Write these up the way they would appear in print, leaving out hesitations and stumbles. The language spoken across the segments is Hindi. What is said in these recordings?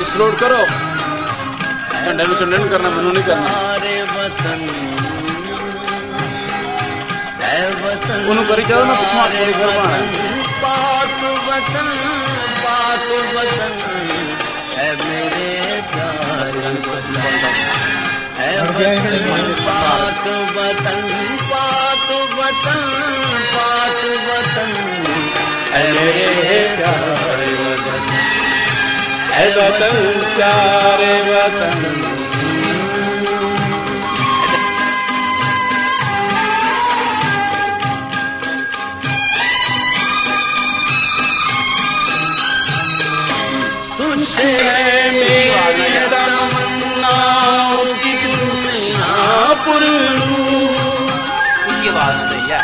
स्लोड करो कंडेन करना मनु नहीं करना उन्होंने करी चलो ना कुछ मार कर पाना पाक वतन है मेरे प्यार है पाक वतन है मेरे प्यार है वतन प्यारे वतन। तुझसे मेरी तमन्नाओं की दुनिया पुरलूं उसकी आवाज भैया।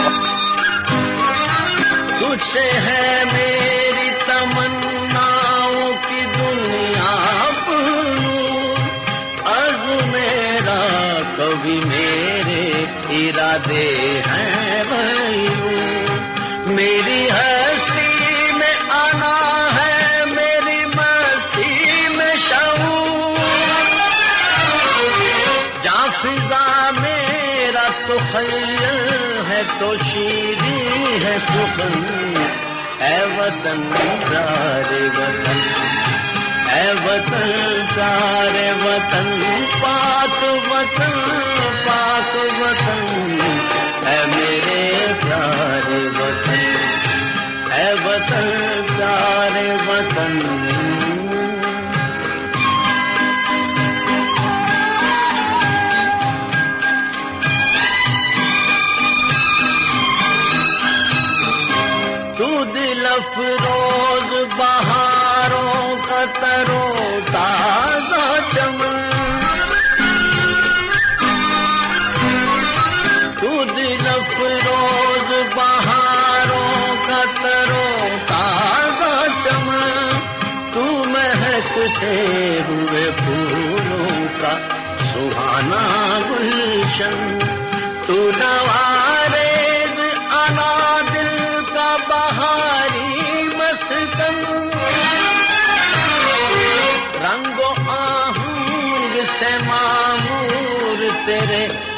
तुझसे है मेरी तमन्नाओं की दुनिया पुरलूं अर्ज़ मेरा कभी मेरे इरादे हैं भैलूं मेरी हस्ती में आना तो खैल है तो शीरी है सुखन है वतन प्यारे वतन है वतन प्यारे वतन पाक वतन है मेरे प्यारे वतन है वतन प्यारे वतन। अफरोज बहारों का तरोताजा चमन तू दिल अफरोज बहारों का तरोताजा चमन तू महकते हुए फूलों का सुहाना गुलशन तू नवारेज अना दिल का बहारी मस्कन रंगो आहंग से मामूर तेरे